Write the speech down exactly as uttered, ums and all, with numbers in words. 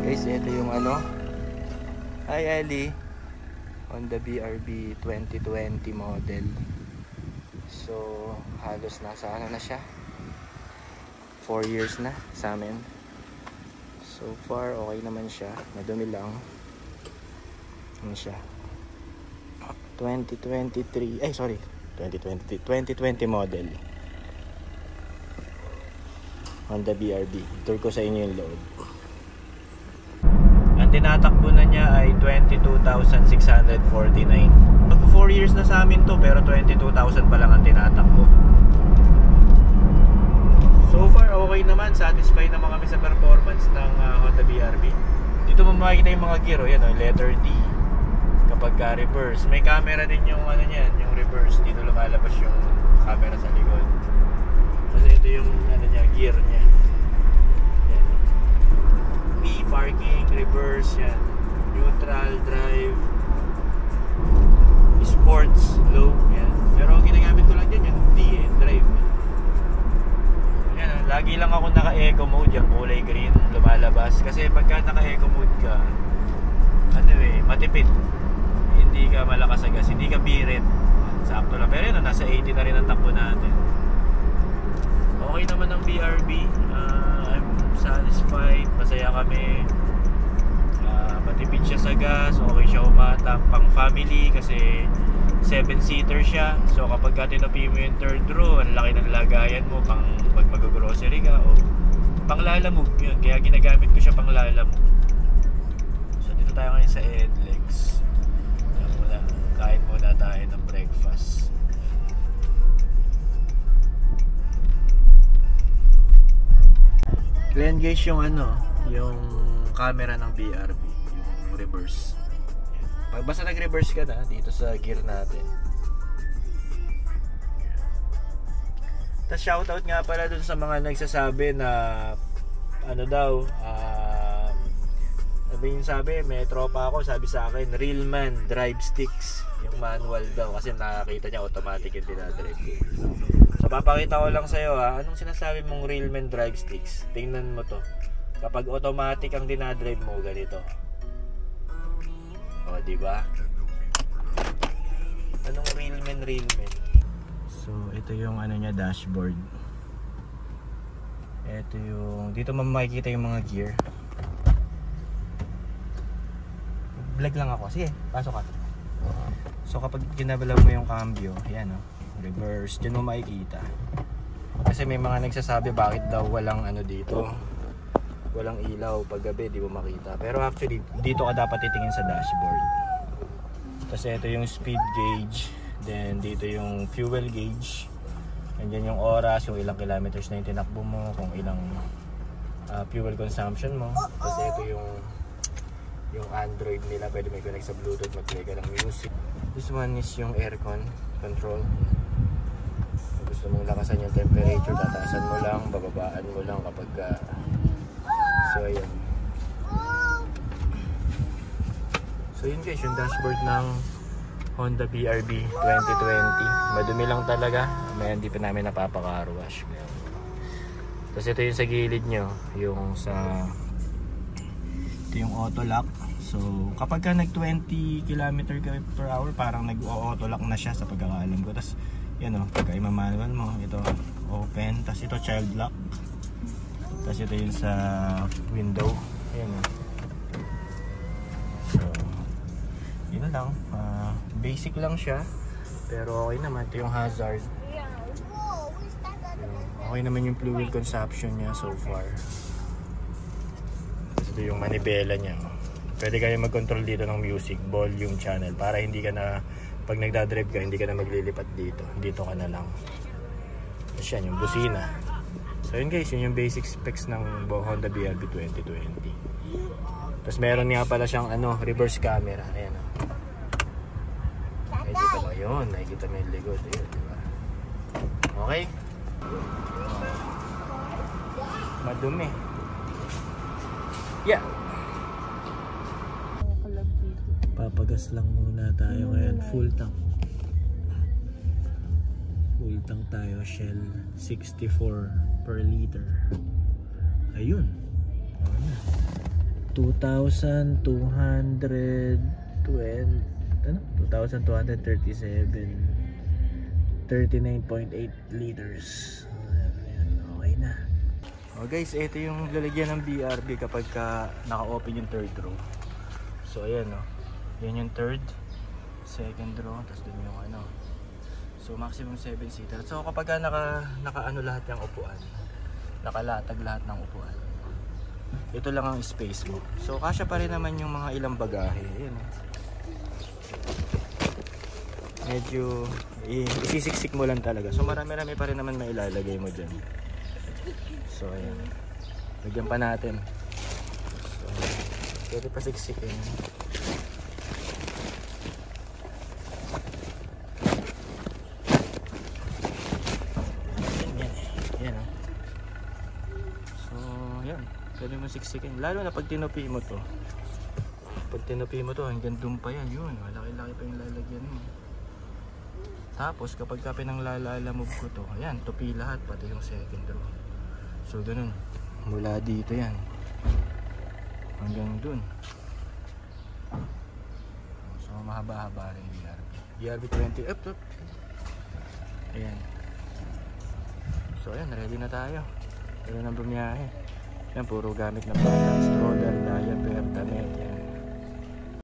Guys, ito yung ano. Hi Ellie. Honda B R B twenty twenty model. So halos nasa ano na siya, four years na sa amin. So far okay naman siya, madumi lang. Ano siya, twenty twenty-three, ay sorry, twenty twenty, twenty twenty model Honda B R B. Tour ko sa inyo yung load. Ang tinatakbo na niya ay twenty-two thousand six hundred forty-nine. Mag four years na sa amin to, pero twenty-two thousand pa lang ang tinatakbo. So far okay naman, satisfied naman kami sa performance ng uh, Honda B R B. Dito mo makikita yung mga gear, oh, yan, oh, letter D. Kapag ka reverse, may camera din yung ano niyan, yung reverse. Dito lumalabas yung camera sa likod. Kasi ito yung ano niya, gear niya. Yan. P, parking, reverse, yan. Neutral, drive, sports, low, yan. Pero ang ginagamit ko lang dyan yung D, eh, drive. Yan, lagi lang ako naka-eco mode, yung kulay green lumalabas. Kasi pagka naka-eco mode ka, ano eh, matipid. Hindi ka malakas sa gas, hindi ka birit. Sakto lang. Pero yun, nasa eighty na rin ang takbo natin. Okay naman ang B R B. uh, I'm satisfied, masaya kami. uh, Matipid siya sa gas, okay siya umatang. Pang family kasi seven seater siya. So kapag ka tinapi mo yung third row, ang laki ng lagayan mo pang pag mag-grocery ka o pang lalamove yun. Kaya ginagamit ko siya pang lalamove. So dito tayo ngayon sa Edlex. Muna, kain muna tayo ng breakfast. Re-engage yung ano, yung camera ng B R B, yung reverse. Pag basta nag-reverse ka na dito sa gear natin. Tapos shoutout nga pala dun sa mga nagsasabi na ano daw, uh, sabi yung sabi, may tropa ako, sabi sa akin, real man drive sticks, yung manual daw, kasi nakakita niya automatic yung dinadrive. So papakita ko lang sa'yo ha, anong sinasabi mong real man drive sticks? Tingnan mo to. Kapag automatic ang dinadrive mo, ganito. O, diba? Anong real man, real man? So, ito yung ano niya, dashboard. Ito yung, dito mo makikita yung mga gear. Vlog lang ako. Sige, pasok ka. So, kapag kinabalag mo yung cambio, yan o. Reverse, dyan mo makikita. Kasi may mga nagsasabi bakit daw walang ano dito, walang ilaw pag gabi, di mo makita. Pero actually dito ka dapat titingin sa dashboard. Kasi ito yung speed gauge, then dito yung fuel gauge, andyan yung oras, yung ilang kilometers na yung tinakbo mo, kung ilang uh, fuel consumption mo. Kasi ito yung yung Android nila, pwede may connect sa Bluetooth, mag-play ka ng music. This one is yung aircon control. Gusto mong lakasan yung temperature, tataasan mo lang, bababaan mo lang kapag uh, so ayan. So yun guys, yung dashboard ng Honda B R B twenty twenty. Madumi lang talaga, may hindi pa namin napapaka-car wash. Tapos ito yung sa gilid nyo, yung sa ito yung auto lock. So kapag ka nag twenty kilometer per hour, parang nag-auto lock na siya sa pagkakaalam ko. Tapos yan o, pagka ima-manual mo, ito open, tapos ito child lock, tapos ito yung sa window. Ayan o. So yun na lang, uh, basic lang siya, pero okay naman. Ito yung hazard. Okay naman yung fuel consumption niya so far. Tapos ito yung manibela niya. Pwede kayo mag-control dito ng music, volume, channel, para hindi ka na, pag nagdadrive ka, hindi ka na maglilipat dito. Dito ka na lang. Tapos yan, yung busina. So yun guys, yun yung basic specs ng Honda B R B twenty twenty. Tapos meron nga pala siyang ano, reverse camera. Ayan o. Nakikita mo yun, nakikita mo yung likod. Ayan, diba? Okay. Madumi. Yeah. Papagas lang muna tayo ngayon, full tank. Full tank tayo, Shell sixty-four per liter. Ayun. two thousand two hundred twenty, ano? two thousand two hundred thirty-seven, thirty-nine point eight liters. Ayan, okay na. Oh guys, ito yung lalagyan ng B R B kapag ka naka-open yung third row. So ayan, no? Yan yung third, second row, tapos dun yung ano. So maximum seven seater. So kapag ka naka, naka ano lahat yung upuan, nakalatag lahat ng upuan, ito lang ang space mo. So kasya pa rin naman yung mga ilang bagahe. Ayan, no? Medyo isisiksik mo lang talaga. So marami-rami pa rin naman may ilalagay mo dyan. So ayan, lagyan pa natin. So pwede pa siksikin. Yan, yan, yan, oh. So yan, pwede mo siksikin. Lalo na pag tinupi mo to. Pag tinupi mo to, hanggang dun pa yan. Yun, malaki-laki pa yung lalagyan mo. Tapos kapag ka pinanglalalamove ko to, ayan, tupi lahat, pati yung second row. So ganun, mula dito yan hanggang dun. So mahaba-haba rin B R B. B R B twenty, up, up. Ayan. So ayan, ready na tayo. Pero nang bumiyahe. Yan, puro gamit na pala. Stroller, diaper, damit, yan.